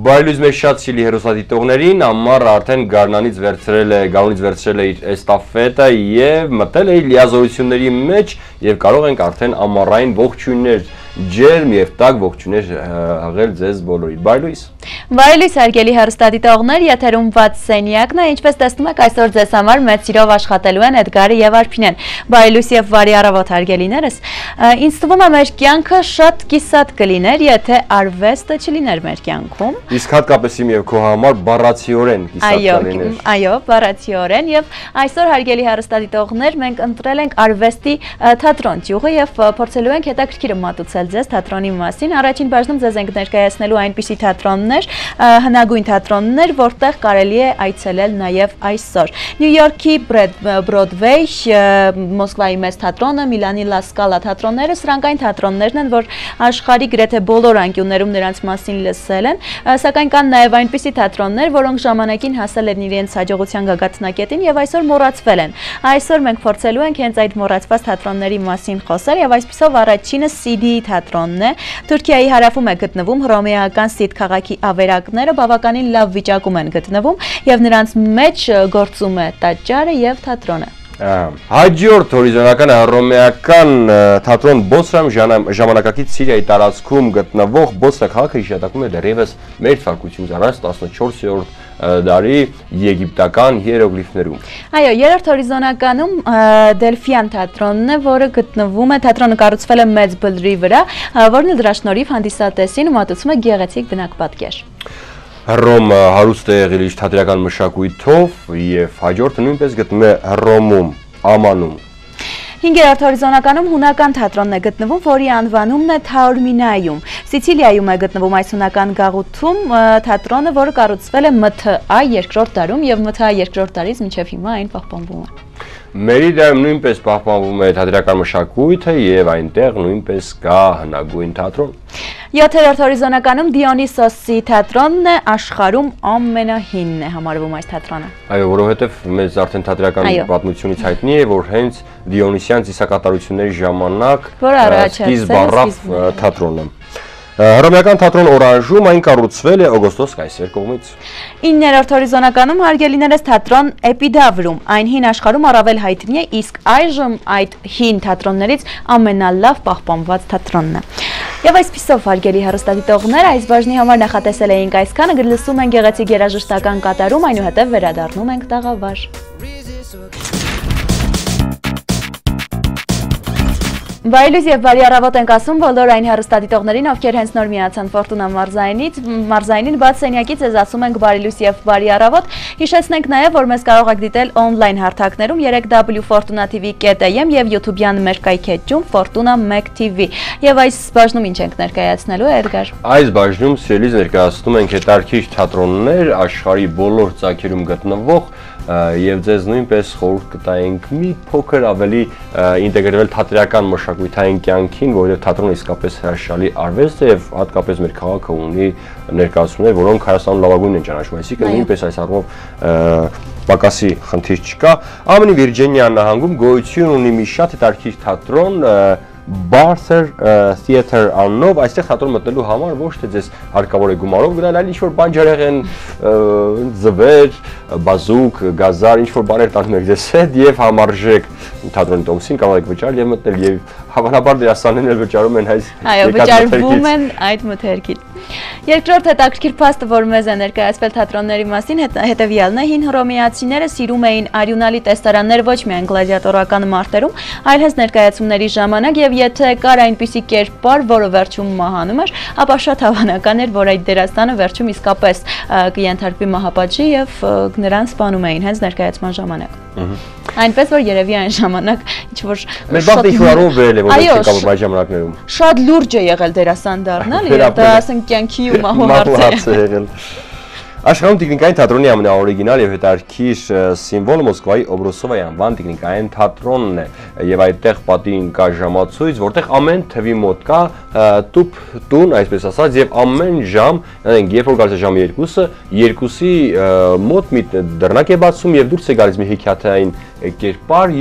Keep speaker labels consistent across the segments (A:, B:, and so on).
A: Բայլույզ մեզ շատ սիրելի հեռուստադիտողներին, Ամմար արդեն գարնանից վերցրել է իր էստաֆետը եւ մտել է իր լիազորությունների մեջ եւ կարող ենք արդեն ամառային ողջույններ ջերմ եւ տաք ողջույններ հաղել ձեզ բոլորիդ։ Բայլույս։
B: Բայլույս հարգելի հեռուստադիտողներ, եթերում ված սենյակն է, ինչպես տեսնում եք, այսօր ձեզ համար մեծ սիրով աշխատելու են Էդգարը եւ Արփինեն։ Բայլույս եւ բարի առավոտ հարգելիներս։ Ինձ թվում է մեր կյանքը շատ կիսատ կլիներ, եթե արվեստը չլիներ մեր կյանքում։
A: Իսկ հատկապես իմ եւ քո համար բառացիորեն կիսատ կլիներ։
B: Այո, բառացիորեն եւ այսօր հարգելի հեռուստադիտողներ, մենք ընտրել ենք արվեստի թատրոն ճյուղը եւ փորձելու ենք հետաքրքիր մատուցել ձեզ թատրոնի մասին։ Առաջին բաժնում ձեզ ենք ներկայացնելու այնպիսի թատրոններ, հնագույն թատրոններ, որտեղ կարելի է այցելել նաև այսօր։ Նյու Յորքի Բրոդվեյ, Մոսկվայի մեծ թատրոնը, Միլանի Լա Սկալա թատրոնները, սրանք այն թատրոններն են, որ աշխարհի գրեթե բոլոր անկյուններում նրանց մասին լսել են, սակայն կան նաև այնպիսի թատրոններ, որոնք ժամանակին հասել են իրենց հաջողության գագաթնակետին եւ այսօր մոռացվել են։ Այսօր մենք փորձելու ենք հենց այդ մոռացված թատրոնների մասին խոսել եւ այսպիսով առաջինը CD թատրոնն է։ Թուրքիայի հարավում է գտնվում, հռոմեական Սիդ քաղաքի ավերակները բավականին լավ վիճակում են գտնվում եւ նրանց մեջ գործում է տաճարը եւ թատրոնը։
A: Հաջորդ հորիզոնական հռոմեական թատրոն Բոսրամ ժամանակակից Սիրիայի տարածքում գտնվող Բոսրա քաղաքը հիշատակվում է դեռևս մեր թվարկությունից առաջ 14-րդ դարի եգիպտական հիերոգլիֆներում։
B: Այո, երրորդ հորիզոնականում Դելֆյան թատրոնն է, որը գտնվում է, թատրոնը կառուցվել է մեծ բլրի վրա, որն դրա շնորհիվ հանդիսատեսին մատուցում է գեղեցիկ բնակ-պատկեր։
A: Հռոմը հարուստ է եղել իր թատերական մշակույթով եւ հաջորդը նույնպես գտնվում է Հռոմում, Ամանում։
B: Հինգերորդ հորիզոնականում հունական թատրոնն է գտնվում, որի անվանումն է Թաուրմինայում։ Սիցիլիայում է գտնվում այս հունական գաղութում թատրոնը, որը կառուցվել է ՄԹԱ երկրորդ դարում եւ ՄԹԱ երկրորդ դարից մինչեւ հիմա այն պահպանվում է։
A: Մերիդայում նույնպես պահպանվում է թատերական մշակույթը եւ այնտեղ նույնպես կա հնագույն թատրոն։
B: Յոթերորդ հորիզոնականում Դիոնիսոսի թատրոնն է, աշխարհում ամենահինն է համարվում այս թատրոնը։
A: Այո, որովհետև մեզ արդեն թատերական պատմությունից հայտնի է, որ հենց Դիոնիսյան ծիսակատարությունների ժամանակ սկիզբ առավ թատրոնը։ Հռոմեական թատրոն Օրանժում այն կառուցվել է Օգոստոս Կայսեր կողմից։
B: 9-րդ հորիզոնականում հարգելիներս թատրոն Էպիդավրում, այն հին աշխարհում առավել հայտնի է, իսկ այժմ այդ հին թատրոններից ամենալավ պահպանված թատրոնն է։ Եվ այսպիսով հարգելի հեռուստադիտողներ, այս բաժնի համար նախատեսել էինք այսքանը, լսում ենք գեղեցիկ երաժշտական կատարում, այնուհետև վերադառնում ենք տաղավար։ Բայլույս եւ բարի առավոտ ենք ասում բոլոր այն հեռուստադիտողներին, ովքեր հենց նոր միացան Ֆորտունա մարզայինին, բաց սենյակից ես ասում ենք բարելույս եւ բարի առավոտ։ Հիշեցնենք նաեւ, որ մեզ կարող եք դիտել on-line հարթակներում 3w.fortunatv.am եւ YouTube-յան մեր կայքեջում Fortuna Mac TV։ Եվ այս բաժնում ինչ ենք ներկայացնելու, Էդգար։
A: Այս բաժնում սիրելիս ներկայացնում ենք հետաքրքիր թատրոններ աշխարհի բոլոր ծագերում գտնվող եւ ձեզ նույնպես խորհուրդ կտայինք մի փոքր ավելի ինտեգրվել թատերական մշակութային կյանքին, որովհետեւ թատրոնը իսկապես հրաշալի արվեստ է եւ հատկապես մեր քաղաքը ունի ներկայացումներ, որոնք Հայաստանում լավագույնն են ճանաչում, այսինքն նույնպես այս առումով պակասի խնդիր չկա։ ԱՄՆ-ի Վիրջինիա նահանգում գոյություն ունի մի շատ հետաքրքիր թատրոն Barter Theater անունով, այստեղ թատրոն մտնելու համար ոչ թե ձեզ հարկավոր է գումարով գնալ, այլ ինչ-որ բանջարեղեն, ձվեր, բազուկ, գազար, ինչ-որ բաներ տանում եք ձեզ հետ եւ համարժեք թատրոնի տոմսին կարող եք վճարել եւ մտնել եւ հավանաբար դերասաններն էլ վճարում են այս
B: վճարվում են այդ մթերքին։ Երկրորդ հետաքրքիր փաստը, որ մեզ է ներկայացվել թատրոնների մասին, հետևյալն է. հին հռոմեացիները սիրում էին արյունալի տեսարաններ ոչ միայն գլադիատորական մարտերում, այլ հենց ներկայացումների ժամանակ եւ եթե կար այնպիսի կերպար, որը վերջում մահանում էր, ապա շատ հավանական էր, որ այդ դերասանը վերջում իսկապես կենթարկվի մահապատժի եւ նրան սպանում էին հենց ներկայացման ժամանակ։ Այնպես որ երևի այն ժամանակ ինչ-որ
A: մեր բախտը ինչ-որ վերել է, որ չկա այդ ժամանակներում։
B: Շատ լուրջ է եղել դերասան դառնալ, եւ դա ասենք կյանքի ու մահու հարց է
A: եղել։ Աշխարհում տիկնիկային թատրոնի ամենաօրիգինալ եւ հետաքրքիր սիմվոլը Մոսկվայի Օբրոսովայի անվան տիկնիկային թատրոնն է եւ այդտեղ պատին կա ժամացույց, որտեղ ամեն թվի մոտ կա տուն, այսպես ասած, եւ ամեն ժամ, երբ որ գալիս է ժամը 2-ի մոտ մի դռնակ է բացում եւ դուրս է գալիս մի հեքիաթային կերպար եւ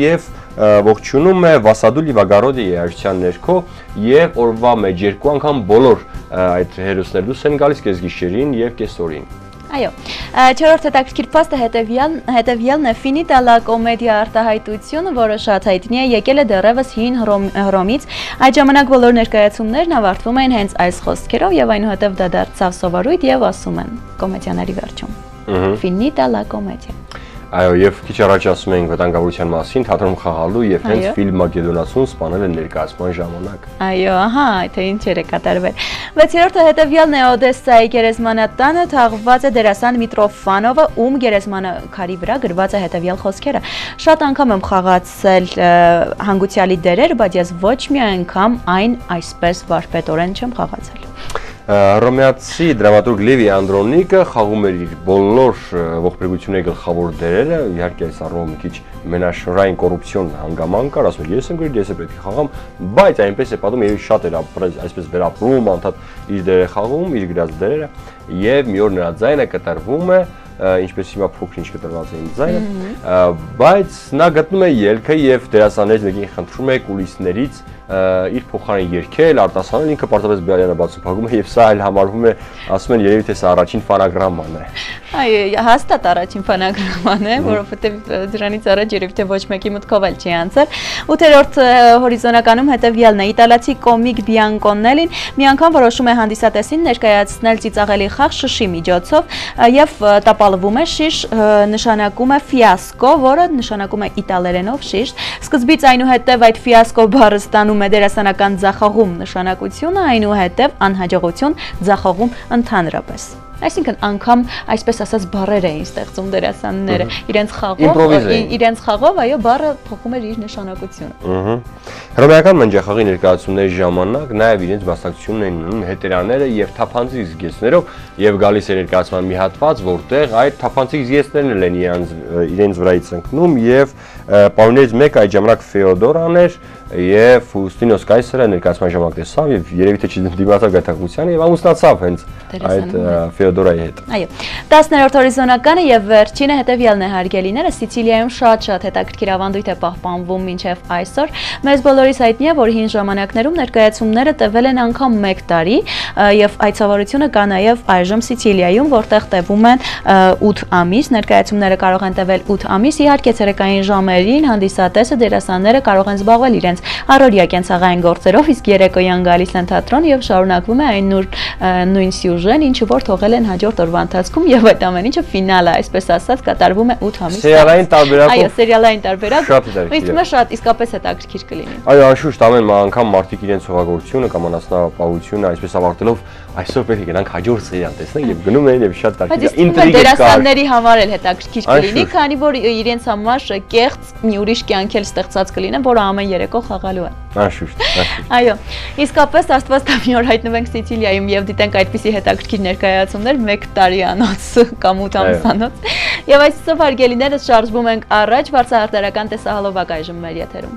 A: ողջունում է Վասադու Լիվագարոդիի երաժշտության ներքո եւ օրվա մեջ երկու անգամ բոլոր այդ հերոսներ դուրս են գալիս կեսգիշերին եւ կեսօրին։
B: Այո, չորրորդ հետաքրքիր փաստը հետևյալն է Finita la Commedia արտահայտությունը, որը շատ հայտնի է, եկել է դեռևս հին Հռոմից։ Այդ ժամանակ բոլոր ներկայացումներն ավարտվում էին հենց այս խոսքերով եւ այնուհետեւ դա դարձավ սովորույթ եւ ասում են կոմեդիաների վերջում։ Finita la Commedia։
A: Այո, եւ քիչ առաջ ասում էինք վտանգավորության մասին, թատրոնում խաղալու եւ հենց ֆիլմ Մակեդոնացուն սպանել են ներկայացման ժամանակ։
B: Այո, ահա, թե ինչեր է կատարվել։ 6-րդը հետևյալն է Օդեսայի գերեզմանատանը թաղված է դերասան Միտրոֆանովը, ում գերեզմանը քարի վրա գրված է հետևյալ խոսքերը. Շատ անգամ եմ խաղացել հանգուցյալի դերեր, բայց ես ոչ մի անգամ այն այսպես վարպետորեն չեմ խաղացել։
A: Հռոմեացի դրամատուրգ Լևի Անդրոնիկը խաղում էր իր բոլոր ողբերգությունների գլխավոր դերերը, իհարկե այս առումով մի քիչ մենաշնորհային կոռուպցիոն հանգամանք կար, ասում էր ես եմ գրել, ես պետք է խաղամ, բայց այնպես է պատում եւ շատ էր այսպես վերապրում, անդադ իր դերը խաղում, իր գրած դերերը եւ մի օր նրա ձայնը կտրվում է, ինչպես հիմա փոքր ինչ կտրված է իր ձայնը, բայց նա գտնում է ելքը եւ դերասաններից մեկին խնդրում է կուլիսներից իր փոխարեն երգել, արտասանել, ինքը պարզապես բյալյանը բացուփակում է եւ սա այլ համարվում է, ասում են երևի թե սա առաջին ֆանագրաման է։
B: Այո, հաստատ առաջին ֆանագրաման է, որովհետեւ դրանից առաջ երևի թե ոչ մեկի մտքով էլ չի անցել։ 8-րդ հորիզոնականում հետևյալն է իտալացի կոմիկ Բիանկոնելին մի անգամ որոշում է հանդիսատեսին ներկայացնել ծիծաղելի խաղ շշի միջոցով եւ տապալվում է շիշ, նշանակում է ֆիասկո, որը նշանակում է իտալերենով շիշ։ Սկզբից այնուհետև այդ ֆիասկո բառը ստանում է դերասանական ձախողում նշանակությունը, այնուհետև անհաջողություն, ձախողում ընդհանրապես։ Այսինքն անգամ այսպես ասած բառեր էին ստեղծում դերասանները իրենց խաղով, այո, բառը փոխում էր իր նշանակությունը։
A: Հռոմեական մնջախաղի ներկայացումների ժամանակ նաև իրենց մասնակցությունն էին ունում հետերաները եւ թափանցիկ զգեստներով եւ գալիս է ներկայացման մի հատված, որտեղ այդ թափանցիկ զգեստներն են իրենց վրայից ընկնում եւ պարոններից մեկը այդ ժամանակ Ֆեոդորան էր եւ Ֆուստինոս Կայսերը ներկայացման ժամանակ տեսավ եւ երևի թե չդիմացավ գայթակղությանը եւ ամուսնացավ հենց այդ Ֆեոդորայի հետ։
B: Այո, 10-րդ հորիզոնականը եւ վերջինը հետեւյալն է հարգելիները, Սիցիլիայում շատ հետաքրքիր ավանդույթ է պահպանվում մինչեւ այսօր։ Մեզ բոլորիս հայտնի է, որ հին ժամանակներում ներկայացումները տևել են անգամ 1 տարի եւ այդ սովորությունը կա նաեւ այժմ Սիցիլիայում, որտեղ տևում են 8 ամիս, ներկայացումները կարող են տևել 8 ամիս, իհարկե ցերեկային ժամերին հանդիսատեսը դերասանները կարող են զբաղվել իրենց առօրյա կենցաղային գործերով, իսկ երեկոյան գալիս են թատրոն եւ շարունակվում է այն նույն սյուժեն, ինչը որ թողել են հաջորդ օրվա ընթացքում եւ այդ ամեն ինչը ֆինալը, այսպես ասած, կատարվում է 8 ամիս։
A: Սերիալային տարբերակով։
B: Այո, սերիալային տարբերակ։ Իսկ շատ իսկապես հետաքրքիր կլինի։
A: Այո, անշուշտ ամեն անգամ մարդիկ իրենց հողագործությունը կամ անասնապահությունը այսպես ավարտելով այսօր պետք է գնանք հաջորդ սերիալ տեսնենք եւ գնում են եւ շատ տարբեր ինտրիգա կար։
B: Դերասանների համար էլ հետաքրքիր կլինի, քանի որ իրենց համար կեղծ մի ուրիշ կյանք էլ ստեղծած կլինեն, որը ամեն երեկո խաղալու են։
A: Անշուշտ։
B: Այո, իսկապես Աստված տա մի օր հայտնվենք Սիցիլիայում եւ դիտենք այդպիսի հետաքրքիր ներկայացումներ 1 տարի անց կամ 8 ամիս անց։ Եվ այսօր հարգելիներս շարժվում ենք առաջ, վարձահարդարական տեսահոլովակ այժմ մեր եթերում։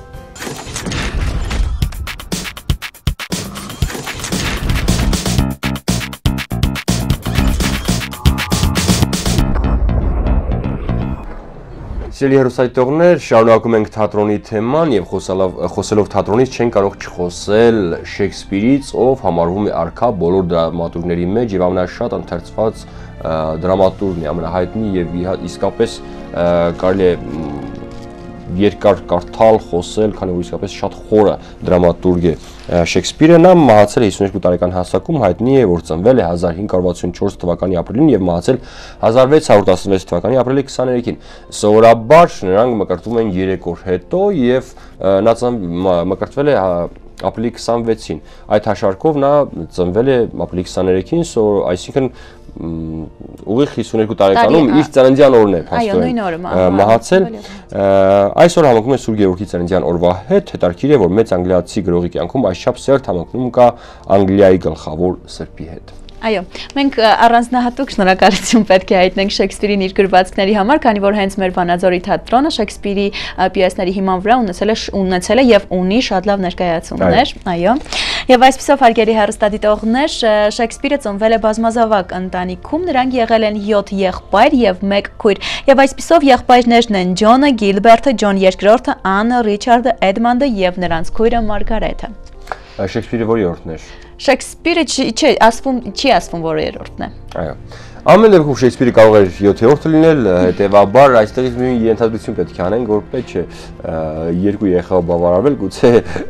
A: Սիրելի հեռուստադիտողներ, շարունակում ենք թատրոնի թեման եւ խոսելով թատրոնից չեն կարող չխոսել Շեքսպիրից, ով համարվում է արքա բոլոր դրամատուրգների մեջ եւ ամենաշատ ընթերցված դրամատուրգն է, ամենահայտնի եւ իսկապես կարելի է երկար կարդալ, խոսել, քանի որ իսկապես շատ խորը դրամատուրգ է Շեքսպիրը։ Նա մահացել է 52 տարեկան հասակում, հայտնի է, որ ծնվել է 1564 թվականի ապրիլին եւ մահացել 1616 թվականի ապրիլի 23-ին։ Սովորաբար նրանք մկրտվում են 3 օր հետո եւ նա մկրտվել է ապրիլի 26-ին։ Այդ հաշվարկով նա ծնվել է ապրիլի 23-ին, այսինքն ուղիղ 52 տարեկանում իր ծննդյան օրն է փաստորեն մահացել։ Այսօր համընկնում է Սուրբ Գևորգի ծննդյան օրվա հետ։ Հետաքրքիր է, որ մեծ անգլիացի գրողի կյանքում այսչափ սերտ համընկնում կա Անգլիայի գլխավոր սրբի հետ։
B: Այո, մենք առանձնահատուկ շնորհակալություն պետք է հայտնենք Շեքսպիրին իր գրվածքների համար, քանի որ հենց մեր Վանաձորի թատրոնը Շեքսպիրի պիեսների հիման վրա ունեցել է եւ ունի շատ լավ ներկայացումներ, այո։ Եվ այսպիսով հարգելի հեռուստադիտողներ, Շեքսպիրը ծնվել է բազմազավակ ընտանիքում, նրանք եղել են 7 եղբայր եւ 1 քույր։ Եվ այսպիսով եղբայրներն են Ջոնը, Գիլբերտը, Ջոն II, Աննը, Ռիչարդը, Էդմանդը եւ նրանց քույրը Մարգարեթը։
A: Շեքսպիրը որի երրորդն էր։
B: Շեքսպիրը չի ասվում, որ երրորդն է։
A: Այո։ Ամեն դեպքում Շեքսպիրը կարող էր 7-րդը լինել, հետևաբար այստեղից մի ենթադրություն պետք է անենք, որ պետք չէ երկու երեխա բավարարվել, գուցե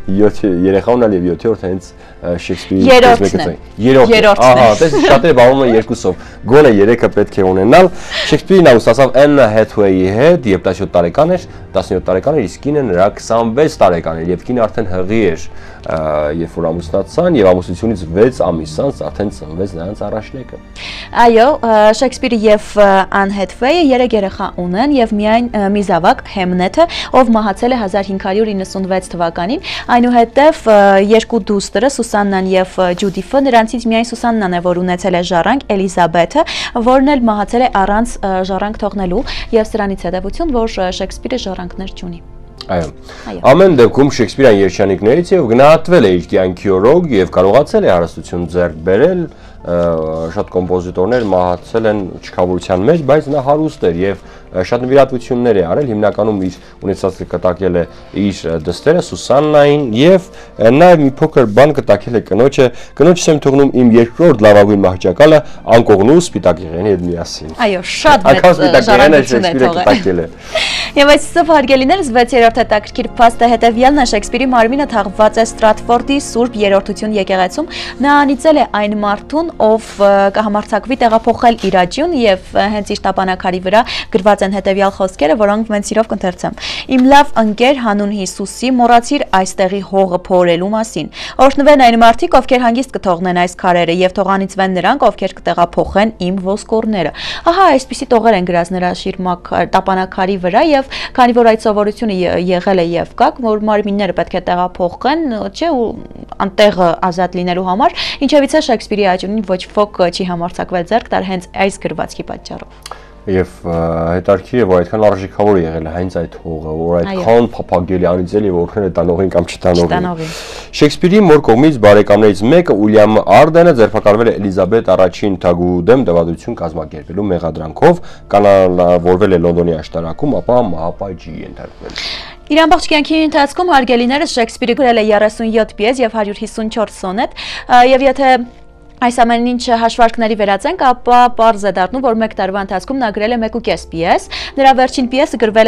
A: 7 երեխա ունենալ եւ 7-րդը հենց Շեքսպիրի
B: երրորդն է։
A: Ահա, տես շատերը բաղում են երկուսով։ Գոնե 3-ը պետք է ունենալ։ Շեքսպիրն ամուսնացավ Anne Hathaway-ի հետ, երբ 17 տարեկան էր, 17 տարեկան էր, իսկ կինը նրա 26 տարեկան էր, եւ կինը արդեն հղի էր, երբ որ ամուսնացան եւ ամուսնությունից 6 ամիս անց արդեն ծնվեց նրանց առաջնեկը։
B: Այո, Շեքսպիրը եւ Անն Հեթվեյը 3 երեխա ունեն եւ միայն մի զավակ Հեմնեթը, ով մահացել է 1596 թվականին, այնուհետեւ երկու դուստրը Սուսաննան եւ Ջուդիֆը, նրանցից միայն Սուսաննան է, որ ունեցել է ժառանգ Էլիզաբեթը, որն էլ մահացել է առանց ժառանգ թողնելու եւ սրանից հետեւություն, որ Շեքսպիրը ժառանգներ չունի։
A: Այո։ Ամեն դեպքում Շեքսպիրյան երջանիկներից եւ գնահատվել է իր կյանքի օրոք եւ կարողացել է հարստություն ձեռք բերել, շատ կոմպոզիտորներ մահացել են չքավորության մեջ, բայց նա հարուստ էր եւ շատ նվիրատվություններ է արել, հիմնականում իր ունեցածը կտակել է իր դստերը Սուսաննային եւ նաեւ մի փոքր բան կտակել է կնոջս եմ թողնում իմ երկրորդ լավագույն մահճակալը անկողնու սպիտակ եղանի հետ միասին։
B: Այո, շատ մեծ ժառանգություն է թողել։ Եվ այսպիսով հարգելիներս 6-րդ հետաքրքիր փաստը հետևյալն է, Շեքսպիրի մարմինը թաղված է Ստրատֆորդի Սուրբ Երրորդություն եկեղեցում, նա անիծել է այն մարդուն, ով կհամարձակվի տեղափոխել իր աջուն եւ հենց իր տապանակարի վրա գրված են հետևյալ խոսքերը, որոնք մենք սիրով կընթերցեմ։ Իմ լավ ընկեր հանուն Հիսուսի, մոռացիր այստեղի հողը փորելու մասին։ Օրհնվեն այն մարդիկ, ովքեր հանգիստ կթողնեն այս քարերը եւ թողանիցվեն նրանք, ովքեր կտեղափոխեն իմ ոսկորները։ Ահա այսպիսի տողեր են գրած նրա շիրմակ տապանակարի վրա եւ քանի որ այդ սովորությունը եղել է եւ կա, որ մարմինները պետք է տեղափոխեն, չէ, ու անտեղը ազատ լինելու համար, ինչևից է Շեքսպիրի աջունին ոչ ոք չի համարձակվել ձեռք տալ հենց այս գրվածքի պատճառով։
A: Եվ հետարքի է, որ այդքան արժեքավոր է եղել հենց այդ հողը, որ այդքան փափագելի անիծել եւ օրհնել է տանողին կամ չտանողին։ Շեքսպիրի մոր կողմից բարեկամներից մեկը Ուիլյամ Արդենը ձերբակալվել է Էլիզաբեթ առաջին թագուհու դեմ դավադրություն կազմակերպելու մեղադրանքով, կանոնավորվել է Լոնդոնի աշտարակում, ապա մահապատժի ենթարկվել։
B: Իր ամբողջ կյանքի ընթացքում հարգելիներս Շեքսպիրը գրել է 37 պիես եւ 154 սոնետ, եւ եթե այս ամեն ինչ հաշվարկների վերածենք, ապա պարզ է դառնում, որ 1 տարվա ընթացքում նա գրել է 1.5 պիես։ Նրա վերջին պիեսը գրվել է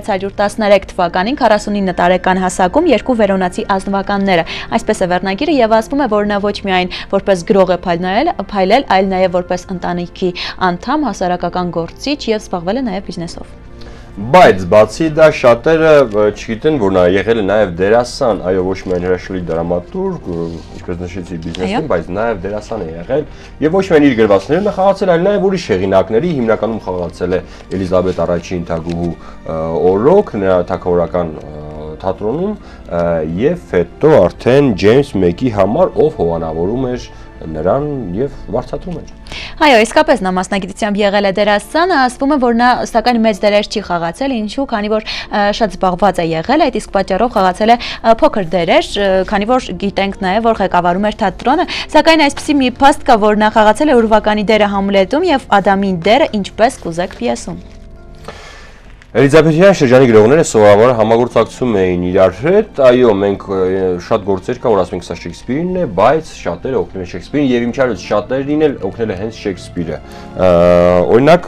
B: 1613 թվականին 49 տարեկան հասակում, 2 վերոնացի ազնվականները։ Այսպես է վերնագիրը եւ ասվում է, որ նա ոչ միայն որպես գրող է փայլել, այլ նաեւ որպես ընտանիքի անդամ, հասարակական գործիչ եւ զբաղվել է նաեւ բիզնեսով։
A: Բայց բացի դա շատերը չգիտեն, որ նա եղել է նաև դերասան, այո, ոչ միայն հրաշալի դրամատուրգ, ինչպես նշեցի բիզնեսում, բայց նաև դերասան է եղել, եւ ոչ միայն իր գրվածքներում է խաղացել, այլ նաև ուրիշ հեղինակների, հիմնականում խաղացել է Էլիզաբեթ առաջին թագուհու օրոք, նրա թագավորական թատրոնում, եւ հետո արդեն Ջեյմս 1-ի համար, ով հովանավորում էր նրան եւ վարձատրում էր։
B: Այո, իսկապես նա մասնագիտությամբ եղել է դերասան, ասվում է, որ նա սակայն մեծ դերեր չի խաղացել, ինչու, քանի որ շատ զբաղված է եղել, այդ իսկ պատճառով խաղացել է փոքր դերեր, քանի որ գիտենք նաև, որ ղեկավարում էր թատրոնը, սակայն այսպիսի մի փաստ կա, որ նա խաղացել է Ուրվականի դերը Համլետում եւ Ադամի դերը Ինչպես կուզեք պիեսում։
A: Էլիզաբեթյան շրջանի գրողները սովորաբար համագործակցում էին իրար հետ, այո, մենք շատ գործեր կա, որ ասում ենք սա Շեքսպիրն է, բայց շատերը օգնել են Շեքսպիրին եւ իմչարից շատերին էլ օգնել է հենց Շեքսպիրը։ Օրինակ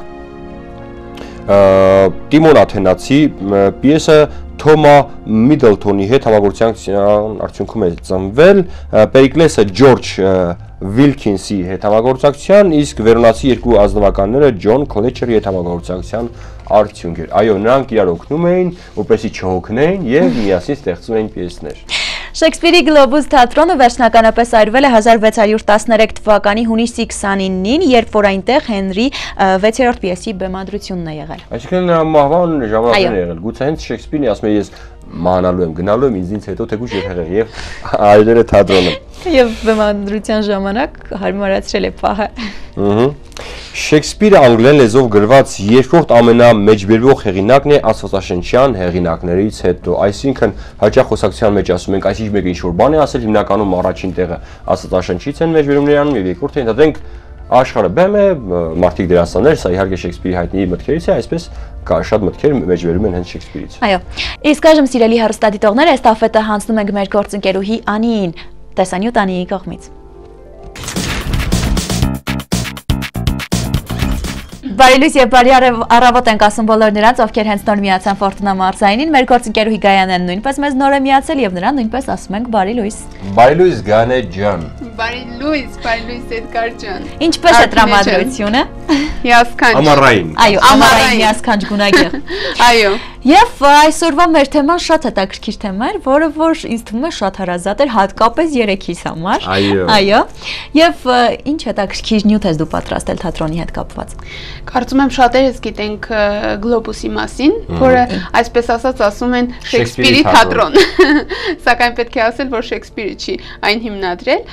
A: Տիմոն Աթենացի պիեսը Թոմա Միդլթոնի հետ համագործակցության արդյունքում է ծնվել, Պերիկլեսը Ջորջ Վիլքինսի հետ համագործակցության, իսկ վերոնացի երկու ազնվականները Ջոն Քոլեչերի հետ համագործակցության արդյունք էր։ Այո, նրանք իրար օգնում էին, որպեսզի չհոգնեին եւ միասին ստեղծում էին պիեսներ։
B: Շեքսպիրի Գլոբուս թատրոնը վերջնականապես այրվել է 1613 թվականի հունիսի 29-ին, երբ որ այնտեղ Հենրի 6-րդ պիեսի բեմադրությունն է եղել։
A: Այսինքն նրա մահվան ժամանակն է եղել։ Գուցե հենց Շեքսպիրն ասում է ես մահանալու եմ, գնալու եմ ինձ հետո թեկուզ երբեք եւ այրել է թատրոնը։
B: Եվ բեմադրության ժամանակ հարմարացրել է պահը։
A: Շեքսպիրը անգլերեն լեզվով գրված երկրորդ ամենամեջբերվող հեղինակն է աստվածաշնչյան հեղինակներից հետո, այսինքն հաճախ խոսակցության մեջ ասում ենք, այսինչ մեկը ինչ-որ բան է ասել, հիմնականում առաջին տեղը աստվածաշնչից են մեջբերումներ անում եւ երկրորդը ընդհանրենք աշխարհը բեմ է, մարդիկ դերասաններ, սա իհարկե Շեքսպիրի հայտնի մտքերից է, այսպես շատ մտքեր մեջբերում են հենց Շեքսպիրից։
B: Այո։ Իսկ այժմ սիրելի հեռուստադիտողներ, այս տաֆետը հանձնում ենք մեր գործընկերուհի Անիին, տեսանյութ Անիի կողմից։ Բարի լույս եւ բարի առավոտ ենք ասում բոլոր նրանց, ովքեր հենց նոր միացան Ֆորտունա մարզայինին, մեր գործընկերուհի Գայանեն նույնպես մեզ նոր է միացել եւ նրան նույնպես ասում ենք բարի լույս։
A: Բարի լույս Գանե ջան։
C: Բարի լույս Էդգար ջան։
B: Ինչպես է տրամադրությունը։
C: Հիասքանչ։
A: Ամառային։
B: Այո, ամառային հիասքանչ գունագեղ։
C: Այո։
B: Եվ այսօրվա մեր թեման շատ հետաքրքիր թեմա էր, որը որ ինձ թվում է շատ հարազատ էր, հատկապես երեքիս համար։ Այո։ Եվ ինչ հետաքրքիր նյութ ես դու պատրաստել թատրոնի հետ կապված։
C: Կարծում եմ շատերս գիտենք Գլոբուսի մասին, որը այսպես ասած ասում են Շեքսպիրի թատրոն։ Սակայն պետք է ասել, որ Շեքսպիրը չի այն հիմնադրել։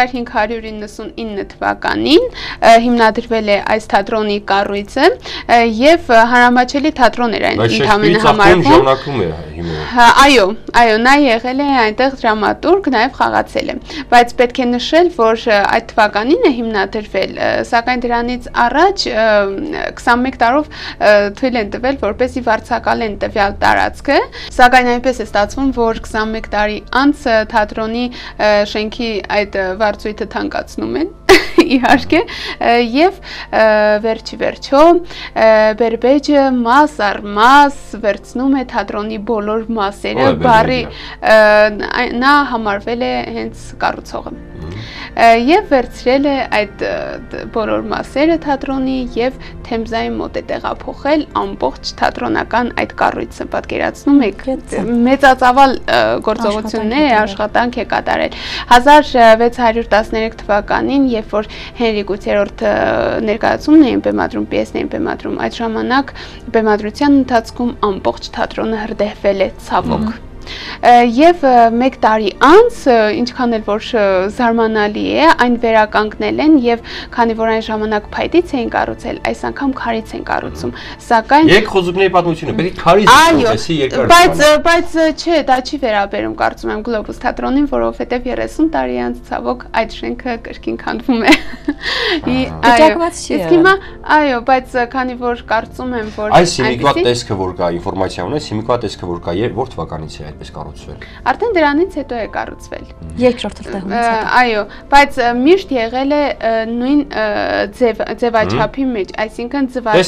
C: 1599 թվականին հիմնադրվել է այս թատրոնի կառույցը եւ հանրամատչելի թատրոն էր այն ընդհանրապես
A: ժամանակում է
C: Այո, նա եղել է այնտեղ դրամատուրգ, նաև խաղացել է, բայց պետք է նշել, որ այդ թվականին է հիմնադրվել, սակայն դրանից առաջ 21 տարով թույլ են տվել, որպեսզի վարձակալեն տվյալ տարածքը, սակայն այնպես է ստացվում, որ 21 տարի անց թատրոնի շենքի այդ վարձույթը թանկացնում են իհարկե եւ վերջի վերջո Բերբեջը մաս առ մաս վերցնում է թատրոնի բոլոր մասերը, բարի նա համարվել է հենց կառուցողը եւ վերցրել է այդ բոլոր մասերը թատրոնի եւ Թեմզայի մոտ է տեղափոխել ամբողջ թատրոնական այդ կառույցը, պատկերացնում եք, մեծածավալ գործողություններ, աշխատանք է կատարել 1613 թվականին, երբ որ Հենրիկ 8-րդ ներկայացումն էին բեմադրում, պիեսն էին բեմադրում, այդ ժամանակ բեմադրության ընթացքում ամբողջ թատրոնը հրդեհվել է ցավոք Եվ մեկ տարի անց, ինչքան էլ որ զարմանալի է, այն վերականգնել են եւ քանի որ այն ժամանակ փայտից էին կառուցել, այս անգամ քարից են կառուցում, սակայն
A: Երեք խոզուկների պատմությունը, պետք է քարից տեսի երկար։
C: Բայց չէ, դա չի վերաբերում, կարծում եմ Գլոբուս թատրոնին, որովհետեւ 30 տարի անց ցավոք այդ շենքը կրկին քանդվում է։ Իսկ հիմա, այո, բայց քանի որ կարծում եմ, որ
A: այս հիմիկվա տեսքը որ կա, ինֆորմացիա ունես, հիմիկվա տեսքը որ կա, որ թվականից է այդպես կառուցվել։
C: Արդեն դրանից հետո է կառուցվել։
B: Երկրորդ թվականից հետո։
C: Այո, բայց միշտ եղել է նույն ձևաչափի մեջ, այսինքն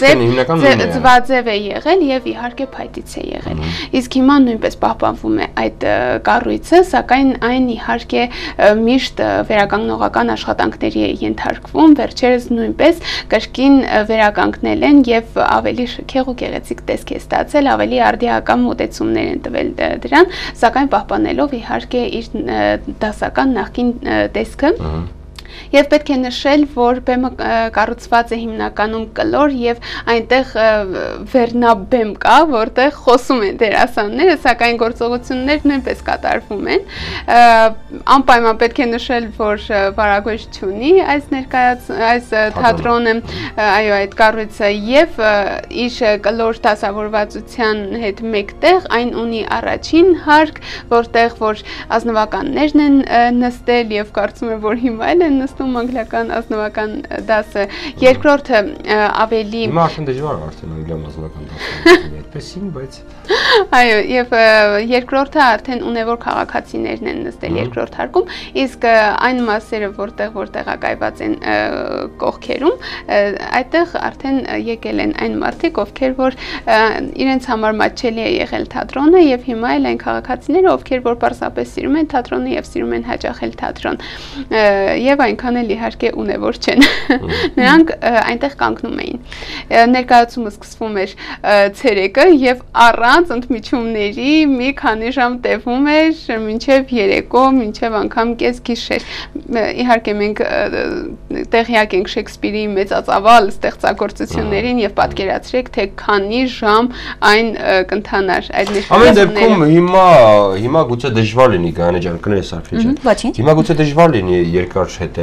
C: ձվաձև է եղել եւ իհարկե փայտից է եղել։ Իսկ հիմա նույնպես պահպանվում է այդ կառույցը, սակայն այն իհարկե միշտ վերականգնողական աշխատանքների է ենթարկվում, վերջերս նույնպես կրկին վերականգնել են եւ ավելի շքեղ ու գեղեցիկ տեսք է ստացել, ավելի արդիական մոտեցումներ են տվել դրան, սակայն պահպանելով իհարկե իր դասական նախկին տեսքը Եվ պետք է նշել, որ բեմը կառուցված է հիմնականում կլոր եւ այնտեղ վերնաբեմ կա, որտեղ խոսում են դերասանները, սակայն գործողություններ նույնպես կատարվում են։ Անպայման պետք է նշել, որ վարագույր չունի այս թատրոնը, այո, այդ կառույցը եւ իր կլոր դասավորվածության հետ մեկտեղ այն ունի առաջին հարկ, որտեղ որ ազնվականներն են նստել եւ կարծում եմ, որ հիմա են նստում անգլիական ազնվական դասը, երկրորդը ավելի
A: Հիմա արդեն դժվար է արդեն անգլիական ազնվական դասը, այդպեսին, բայց
C: Այո, եւ երկրորդը արդեն ունևոր քաղաքացիներն են նստել երկրորդ հարկում, իսկ այն մասերը, որտեղ տեղակայված են կողքերում, այդտեղ արդեն եկել են այն մարդիկ, ովքեր որ իրենց համար մատչելի է եղել թատրոնը եւ հիմա էլ այն քաղաքացիները, ովքեր որ պարզապես սիրում են թատրոնը եւ սիրում են հաճախել թատրոն եւ այնքան էլ իհարկե ունևոր չեն։ Նրանք այնտեղ կանգնում էին։ Ներկայացումը սկսվում էր ցերեկը եւ առանց ընդմիջումների մի քանի ժամ տևում էր մինչև երեկո, մինչև անգամ կես գիշեր։ Իհարկե մենք տեղյակ ենք Շեքսպիրի մեծածավալ ստեղծագործություններին եւ պատկերացրեք, թե քանի ժամ այն կընթանար այդ
A: Ամեն դեպքում հիմա գուցե դժվար լինի Գայանե ջան, կներես Արփինե ջան։ Հիմա գուցե դժվար լինի երկար չհետել